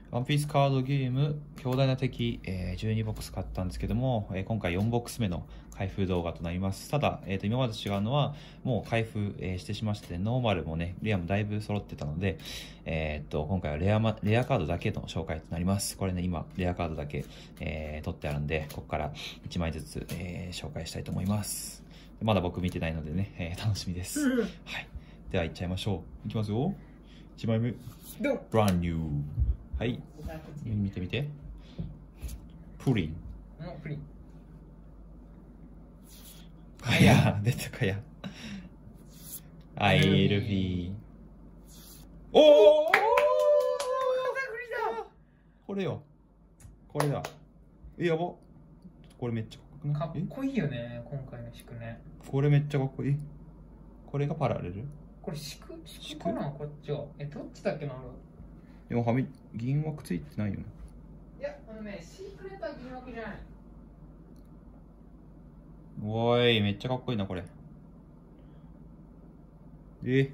ワンピースカードゲーム、強大な敵、12ボックス買ったんですけども、今回4ボックス目の開封動画となります。ただ、今までと違うのは、もう開封、してしまして、ノーマルもね、レアもだいぶ揃ってたので、今回はレアカードだけの紹介となります。これね、今、レアカードだけ、取ってあるんで、ここから1枚ずつ、紹介したいと思います。まだ僕見てないのでね、楽しみです。はい。では、いっちゃいましょう。いきますよ。1枚目。ブランニュー。はい。見てみて。プリン。 プリン。 かや。出たかや。アイルフィー。おお。これよ。これだ。やば。これめっちゃかっこいいよね、今回の宿ね。 これめっちゃかっこいい。これがパラレル？これ宿かな、こっちは。どっちだっけな。 でも銀枠ついてないよね。 いや、シークレットは銀枠じゃない。 おーい、めっちゃかっこいいな、これ。シ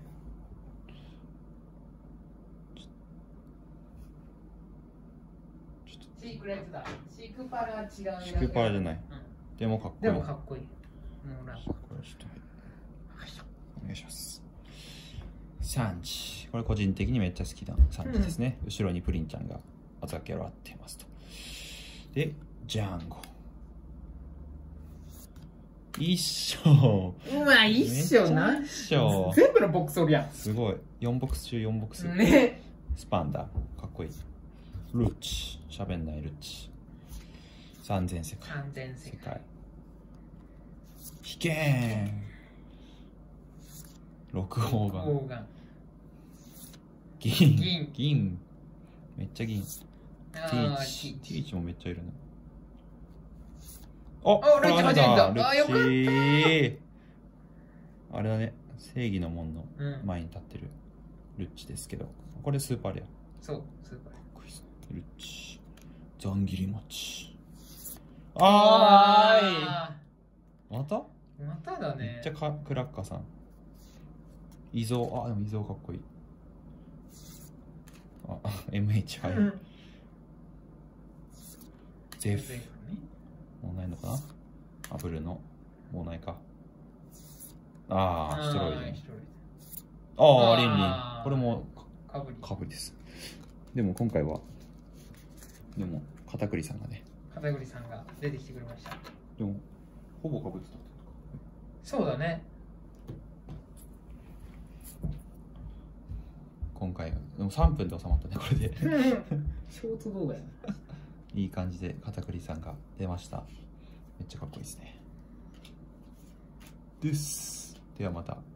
ークレットだ。シークパラは違う。シークパラじゃない。でもかっこいい。 でもかっこいい。 これちょっとお願いします。サンチ。これ個人的にめっちゃ好きなサンチですね。後ろにプリンちゃんが預けらっていますと。で、ジャンゴ。一緒。 一緒な。 一緒。 全部のボックスおるやん。 すごい。4ボックス中4ボックス。 ね。 スパンダ。かっこいい。ルッチ。喋んないルッチ。三千世界。 三千世界。 引けーん。6号ガン。銀。めっちゃ銀。ティーチもめっちゃいるな。あ、 ルッチ初めてだ。 ルッチ。あれだね。正義の門の前に立ってるルッチですけど。これスーパーレア。 そう、スーパーレア。ルッチ。ざん切り餅。まただね。 めっちゃクラッカーさん。でも伊蔵かっこいい。MH はい。ゼフ。もうないのかな。アブルの。もうないか。シトロイド。リンリン。これもかぶりです。でも今回は、片栗さんがね。 片栗さんが出てきてくれました。 でも、ほぼかぶってた。 そうだね。 今回、でも3分で収まったね、これで。 ショート動画やね。 いい感じで片栗さんが出ました。めっちゃかっこいいですね。ではまた。